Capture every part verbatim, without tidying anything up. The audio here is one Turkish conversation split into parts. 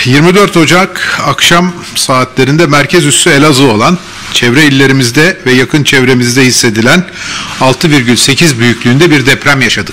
yirmi dört Ocak akşam saatlerinde merkez üssü Elazığ olan, çevre illerimizde ve yakın çevremizde hissedilen altı virgül sekiz büyüklüğünde bir deprem yaşadık.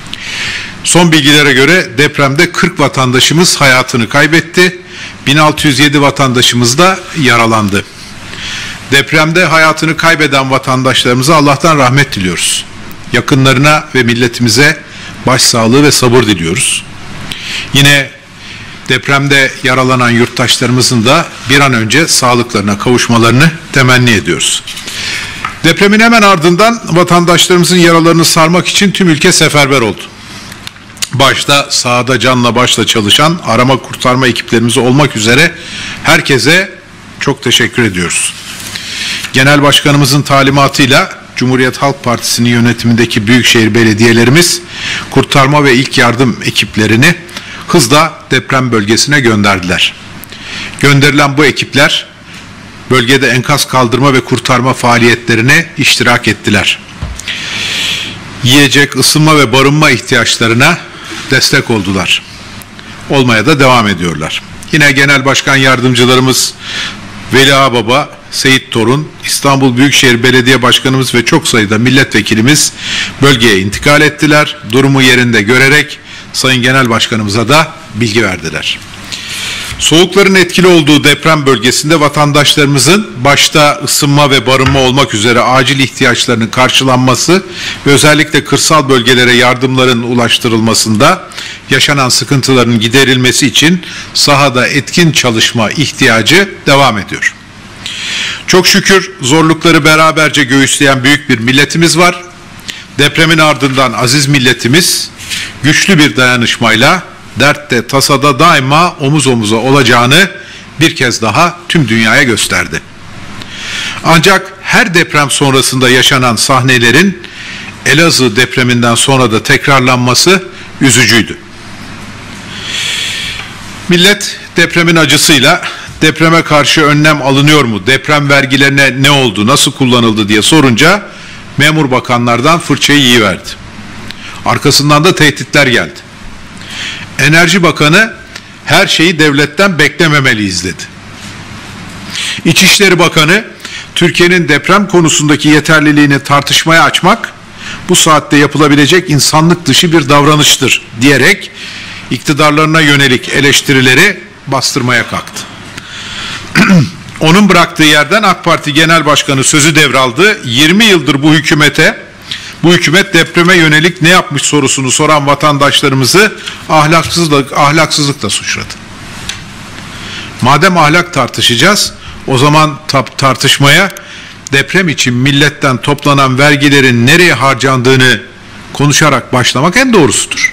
Son bilgilere göre depremde kırk vatandaşımız hayatını kaybetti, bin altı yüz yedi vatandaşımız da yaralandı. Depremde hayatını kaybeden vatandaşlarımıza Allah'tan rahmet diliyoruz. Yakınlarına ve milletimize başsağlığı ve sabır diliyoruz. Yine depremde yaralanan yurttaşlarımızın da bir an önce sağlıklarına kavuşmalarını temenni ediyoruz. Depremin hemen ardından vatandaşlarımızın yaralarını sarmak için tüm ülke seferber oldu. Başta sahada canla başla çalışan arama kurtarma ekiplerimiz olmak üzere herkese çok teşekkür ediyoruz. Genel Başkanımızın talimatıyla Cumhuriyet Halk Partisi'nin yönetimindeki büyükşehir belediyelerimiz kurtarma ve ilk yardım ekiplerini hızla deprem bölgesine gönderdiler. Gönderilen bu ekipler bölgede enkaz kaldırma ve kurtarma faaliyetlerine iştirak ettiler. Yiyecek, ısınma ve barınma ihtiyaçlarına destek oldular. Olmaya da devam ediyorlar. Yine Genel Başkan Yardımcılarımız Veli Ağbaba, Seyit Torun, İstanbul Büyükşehir Belediye Başkanımız ve çok sayıda milletvekilimiz bölgeye intikal ettiler. Durumu yerinde görerek Sayın Genel Başkanımıza da bilgi verdiler. Soğukların etkili olduğu deprem bölgesinde vatandaşlarımızın başta ısınma ve barınma olmak üzere acil ihtiyaçlarının karşılanması ve özellikle kırsal bölgelere yardımların ulaştırılmasında yaşanan sıkıntıların giderilmesi için sahada etkin çalışma ihtiyacı devam ediyor. Çok şükür zorlukları beraberce göğüsleyen büyük bir milletimiz var. Depremin ardından aziz milletimiz güçlü bir dayanışmayla dertte, tasada daima omuz omuza olacağını bir kez daha tüm dünyaya gösterdi. Ancak her deprem sonrasında yaşanan sahnelerin Elazığ depreminden sonra da tekrarlanması üzücüydü. Millet depremin acısıyla depreme karşı önlem alınıyor mu, deprem vergilerine ne oldu, nasıl kullanıldı diye sorunca memur bakanlardan fırçayı yiyiverdi. Arkasından da tehditler geldi. Enerji Bakanı her şeyi devletten beklememeliyiz dedi. İçişleri Bakanı Türkiye'nin deprem konusundaki yeterliliğini tartışmaya açmak bu saatte yapılabilecek insanlık dışı bir davranıştır diyerek iktidarlarına yönelik eleştirileri bastırmaya kalktı. Onun bıraktığı yerden AK Parti Genel Başkanı sözü devraldı. yirmi yıldır bu hükümete, bu hükümet depreme yönelik ne yapmış sorusunu soran vatandaşlarımızı ahlaksızlık, ahlaksızlıkla suçladı. Madem ahlak tartışacağız, o zaman tartışmaya deprem için milletten toplanan vergilerin nereye harcandığını konuşarak başlamak en doğrusudur.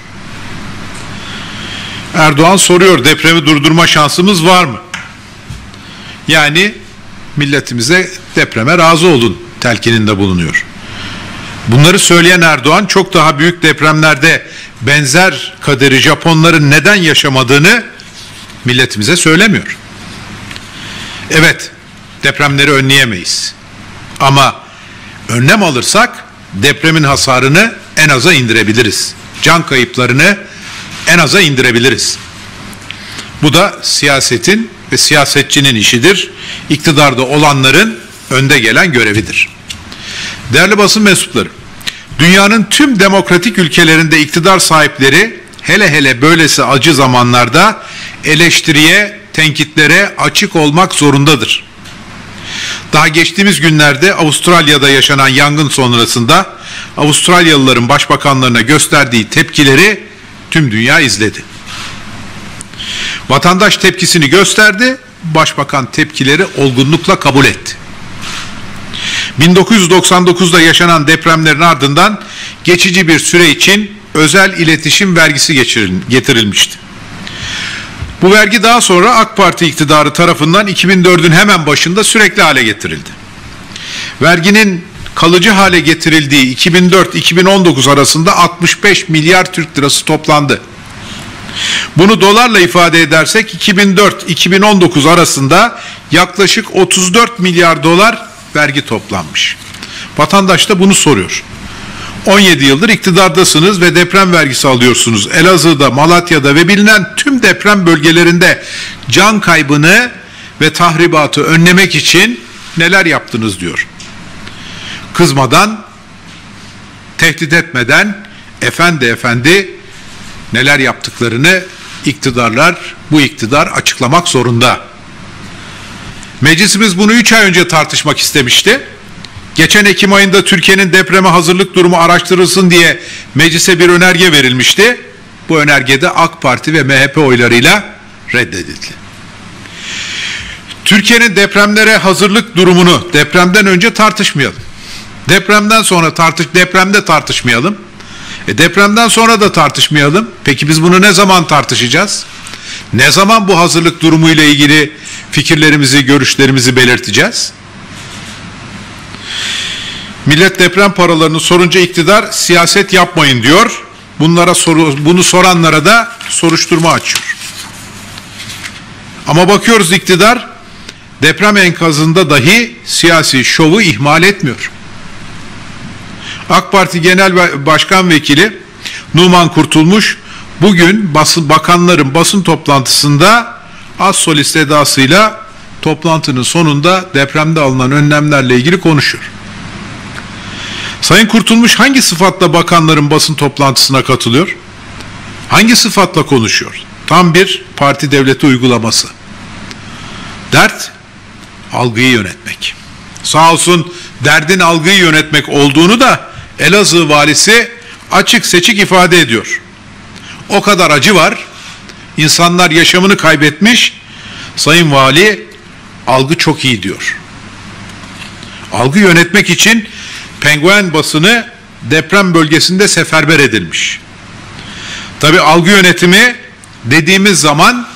Erdoğan soruyor, depremi durdurma şansımız var mı? Yani milletimize depreme razı olun telkininde bulunuyor. Bunları söyleyen Erdoğan çok daha büyük depremlerde benzer kaderi Japonların neden yaşamadığını milletimize söylemiyor. Evet, depremleri önleyemeyiz. Ama önlem alırsak depremin hasarını en aza indirebiliriz. Can kayıplarını en aza indirebiliriz. Bu da siyasetin ve siyasetçinin işidir. İktidarda olanların önde gelen görevidir. Değerli basın mensupları, dünyanın tüm demokratik ülkelerinde iktidar sahipleri hele hele böylesi acı zamanlarda eleştiriye, tenkitlere açık olmak zorundadır. Daha geçtiğimiz günlerde Avustralya'da yaşanan yangın sonrasında Avustralyalıların başbakanlarına gösterdiği tepkileri tüm dünya izledi. Vatandaş tepkisini gösterdi, başbakan tepkileri olgunlukla kabul etti. bin dokuz yüz doksan dokuzda yaşanan depremlerin ardından geçici bir süre için özel iletişim vergisi getirilmişti. Bu vergi daha sonra AK Parti iktidarı tarafından iki bin dördün hemen başında sürekli hale getirildi. Verginin kalıcı hale getirildiği iki bin dört iki bin on dokuz arasında altmış beş milyar Türk lirası toplandı. Bunu dolarla ifade edersek iki bin dört iki bin on dokuz arasında yaklaşık otuz dört milyar dolar vergi toplanmış. Vatandaş da bunu soruyor. on yedi yıldır iktidardasınız ve deprem vergisi alıyorsunuz. Elazığ'da, Malatya'da ve bilinen tüm deprem bölgelerinde can kaybını ve tahribatı önlemek için neler yaptınız diyor. Kızmadan, tehdit etmeden efendi efendi neler yaptıklarını iktidarlar, bu iktidar açıklamak zorunda. Meclisimiz bunu üç ay önce tartışmak istemişti. Geçen Ekim ayında Türkiye'nin depreme hazırlık durumu araştırılsın diye meclise bir önerge verilmişti. Bu önergede AK Parti ve M H P oylarıyla reddedildi. Türkiye'nin depremlere hazırlık durumunu depremden önce tartışmayalım. Depremden sonra tartış, depremde tartışmayalım. E depremden sonra da tartışmayalım. Peki biz bunu ne zaman tartışacağız? Ne zaman bu hazırlık durumuyla ilgili fikirlerimizi, görüşlerimizi belirteceğiz? Millet deprem paralarını sorunca iktidar siyaset yapmayın diyor. Bunlara soru, bunu soranlara da soruşturma açıyor. Ama bakıyoruz iktidar deprem enkazında dahi siyasi şovu ihmal etmiyor. AK Parti Genel Başkan Vekili Numan Kurtulmuş bugün basın, bakanların basın toplantısında az solist edasıyla toplantının sonunda depremde alınan önlemlerle ilgili konuşuyor. Sayın Kurtulmuş hangi sıfatla bakanların basın toplantısına katılıyor? Hangi sıfatla konuşuyor? Tam bir parti devleti uygulaması. Dert, algıyı yönetmek. Sağ olsun derdin algıyı yönetmek olduğunu da Elazığ valisi açık seçik ifade ediyor. O kadar acı var, insanlar yaşamını kaybetmiş, Sayın Vali algı çok iyi diyor. Algı yönetmek için penguen basını deprem bölgesinde seferber edilmiş. Tabii algı yönetimi dediğimiz zaman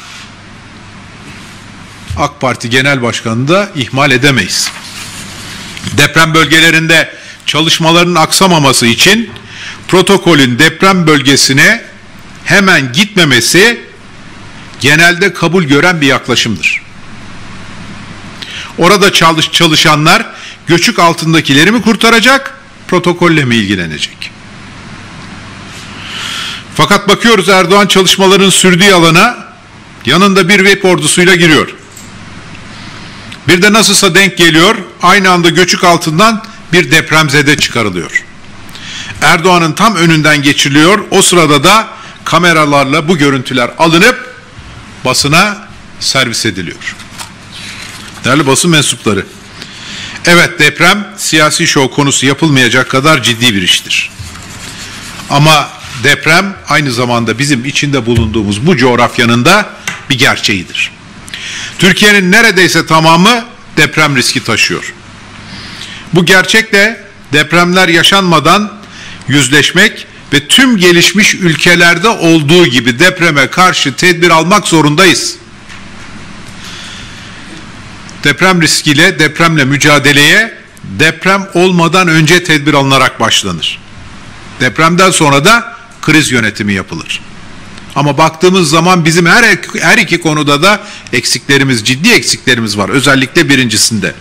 AK Parti Genel Başkanı'nı da ihmal edemeyiz. Deprem bölgelerinde çalışmaların aksamaması için protokolün deprem bölgesine hemen gitmemesi genelde kabul gören bir yaklaşımdır. Orada çalış, çalışanlar göçük altındakileri mi kurtaracak, protokolle mi ilgilenecek? Fakat bakıyoruz Erdoğan çalışmaların sürdüğü alana yanında bir V I P ordusuyla giriyor. Bir de nasılsa denk geliyor, aynı anda göçük altından bir depremzede çıkarılıyor. Erdoğan'ın tam önünden geçiriliyor, o sırada da kameralarla bu görüntüler alınıp basına servis ediliyor. Değerli basın mensupları, evet deprem siyasi şov konusu yapılmayacak kadar ciddi bir iştir. Ama deprem aynı zamanda bizim içinde bulunduğumuz bu coğrafyanın da bir gerçeğidir. Türkiye'nin neredeyse tamamı deprem riski taşıyor. Bu gerçekle depremler yaşanmadan yüzleşmek ve tüm gelişmiş ülkelerde olduğu gibi depreme karşı tedbir almak zorundayız. Deprem riskiyle, depremle mücadeleye deprem olmadan önce tedbir alınarak başlanır. Depremden sonra da kriz yönetimi yapılır. Ama baktığımız zaman bizim her, her iki konuda da eksiklerimiz, ciddi eksiklerimiz var. Özellikle birincisinde.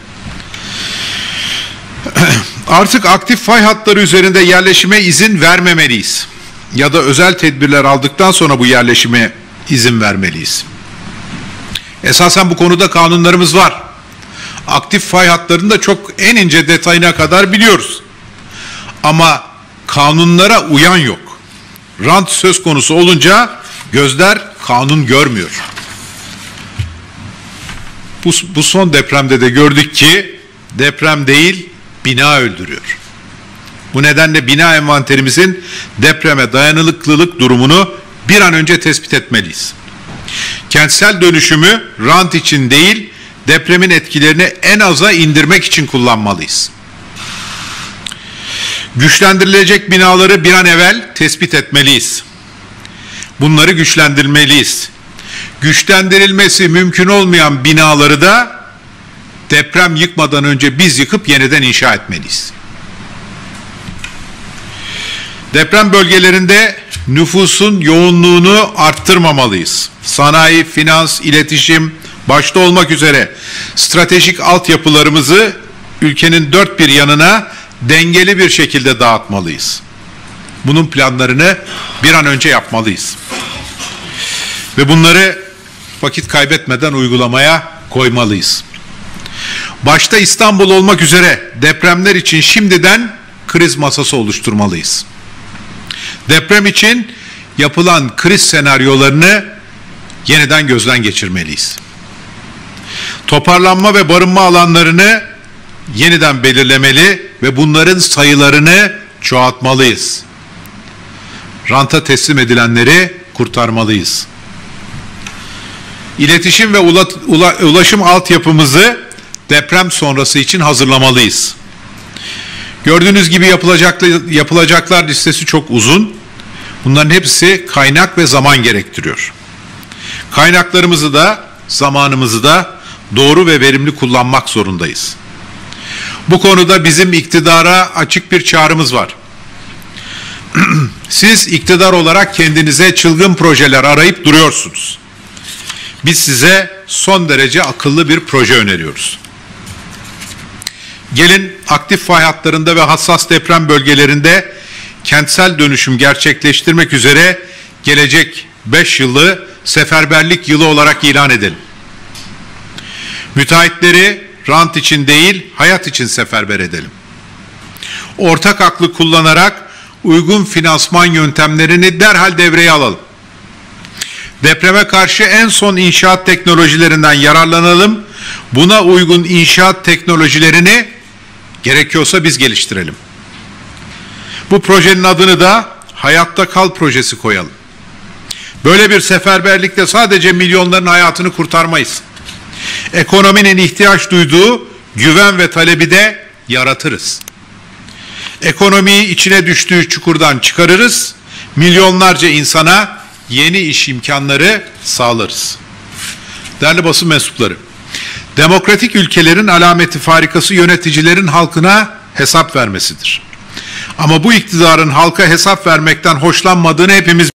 Artık aktif fay hatları üzerinde yerleşime izin vermemeliyiz. Ya da özel tedbirler aldıktan sonra bu yerleşime izin vermeliyiz. Esasen bu konuda kanunlarımız var. Aktif fay hatlarını da çok en ince detayına kadar biliyoruz. Ama kanunlara uyan yok. Rant söz konusu olunca gözler kanun görmüyor. Bu, bu son depremde de gördük ki deprem değil, bina öldürüyor. Bu nedenle bina envanterimizin depreme dayanıklılık durumunu bir an önce tespit etmeliyiz. Kentsel dönüşümü rant için değil, depremin etkilerini en aza indirmek için kullanmalıyız. Güçlendirilecek binaları bir an evvel tespit etmeliyiz. Bunları güçlendirmeliyiz. Güçlendirilmesi mümkün olmayan binaları da deprem yıkmadan önce biz yıkıp yeniden inşa etmeliyiz. Deprem bölgelerinde nüfusun yoğunluğunu arttırmamalıyız. Sanayi, finans, iletişim başta olmak üzere stratejik altyapılarımızı ülkenin dört bir yanına dengeli bir şekilde dağıtmalıyız. Bunun planlarını bir an önce yapmalıyız. Ve bunları vakit kaybetmeden uygulamaya koymalıyız. Başta İstanbul olmak üzere depremler için şimdiden kriz masası oluşturmalıyız. Deprem için yapılan kriz senaryolarını yeniden gözden geçirmeliyiz. Toparlanma ve barınma alanlarını yeniden belirlemeli ve bunların sayılarını çoğaltmalıyız. Ranta teslim edilenleri kurtarmalıyız. İletişim ve ula, ula, ulaşım altyapımızı deprem sonrası için hazırlamalıyız. Gördüğünüz gibi yapılacaklar, yapılacaklar listesi çok uzun. Bunların hepsi kaynak ve zaman gerektiriyor. Kaynaklarımızı da, zamanımızı da doğru ve verimli kullanmak zorundayız. Bu konuda bizim iktidara açık bir çağrımız var. Siz iktidar olarak kendinize çılgın projeler arayıp duruyorsunuz. Biz size son derece akıllı bir proje öneriyoruz. Gelin aktif fay hatlarında ve hassas deprem bölgelerinde kentsel dönüşüm gerçekleştirmek üzere gelecek beş yılı seferberlik yılı olarak ilan edelim. Müteahhitleri rant için değil, hayat için seferber edelim. Ortak aklı kullanarak uygun finansman yöntemlerini derhal devreye alalım. Depreme karşı en son inşaat teknolojilerinden yararlanalım. Buna uygun inşaat teknolojilerini gerekiyorsa biz geliştirelim. Bu projenin adını da Hayatta Kal projesi koyalım. Böyle bir seferberlikte sadece milyonların hayatını kurtarmayız. Ekonominin ihtiyaç duyduğu güven ve talebi de yaratırız. Ekonomiyi içine düştüğü çukurdan çıkarırız. Milyonlarca insana yeni iş imkanları sağlarız. Değerli basın mensupları, demokratik ülkelerin alameti farikası yöneticilerin halkına hesap vermesidir. Ama bu iktidarın halka hesap vermekten hoşlanmadığını hepimiz